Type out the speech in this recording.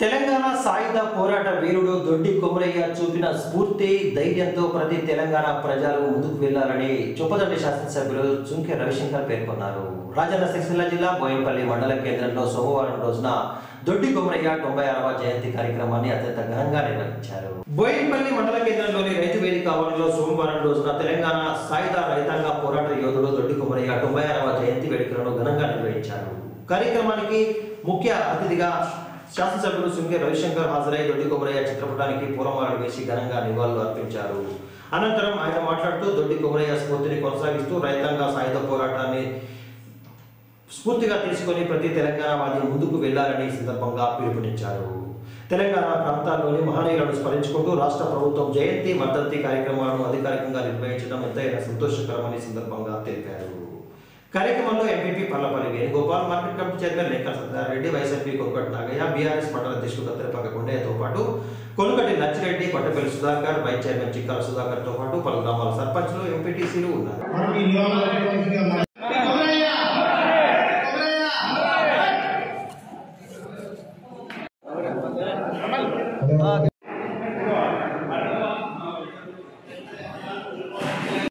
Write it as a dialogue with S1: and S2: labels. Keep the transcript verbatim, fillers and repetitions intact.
S1: తెలంగాణ సాయుధ పోరాట వీరుడు దొడ్డి కొమరయ్య చూపిన స్ఫూర్తి ధైర్యంతో ప్రతి తెలంగాణ ప్రజలు ముందుకు వెళ్లాలని చొప్పదండి శాసనసభ్యులు చుంకె రవిశంకర్ పేర్కొన్నారు. రాజన్న సిరిసిల్ల జిల్లా బోయినపల్లి మండల కేంద్రంలో సోమవారం రోజున దొడ్డి కొమరయ్య తొంభై ఆరవ జయంతి కార్యక్రమాన్ని అత్యంత ఘనంగా నిర్వహించారు. బోయినపల్లి మండల కేంద్రంలోని రైతు వేదిక ఆవరణలో సోమవారం రోజున తెలంగాణ సాయుధ రైతాంగ పోరాట యోధుడు దొడ్డి కొమరయ్య తొంభై ఆరవ జయంతి వేడుకలను ఘనంగా నిర్వహించారు. కార్యక్రమానికి ముఖ్య అతిథిగా శాసనసభ్యులు చుంకె రవిశంకర్ హాజరై దొడ్డి కొమరయ్య చిత్రపటానికి పూలమాలలు వేసి ఘనంగా నివాళులు అర్పించారు. అనంతరం ఆయన మాట్లాడుతూ దొడ్డి కొమరయ్య స్ఫూర్తిని కొనసాగిస్తూ రైతాంగ సాయుధ పోరాటాన్ని స్ఫూర్తిగా తీసుకొని ప్రతి తెలంగాణవాది ముందుకు వెళ్లాలని సందర్భంగా పిలుపునిచ్చారు. తెలంగాణ ప్రాంతాల్లోని మహనీయులను స్మరించుకుంటూ రాష్ట్ర ప్రభుత్వం జయంతి వర్ధంతి కార్యక్రమాలను అధికారికంగా నిర్వహించడం ఎంతైనా సంతోషకరమని సందర్భంగా తెలిపారు. కార్యక్రమంలో MPP Pallapalli Venugopal, market committee chairman లేఖ సత్యారెడ్డి, వైఎస్ఆర్పీ కొనుగోటి నాగయ్య, బీఆర్ఎస్ మండల అధ్యక్షుడు కత్తెరపాక కొండయ్యతో పాటు కొనుగోటి లచ్చిరెడ్డి, పట్టపల్లి సుధాకర్, వైస్ చైర్మన్ చిక్కాల సుధాకర్ తో పాటు పలు గ్రామాల సర్పంచ్లు, ఎంపీటీసీలు ఉన్నారు.